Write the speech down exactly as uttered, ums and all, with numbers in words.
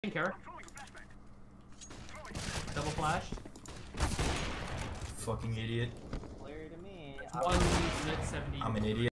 didn't care. Double flashed. Fucking idiot. Clear to me. One seventy. I'm an idiot.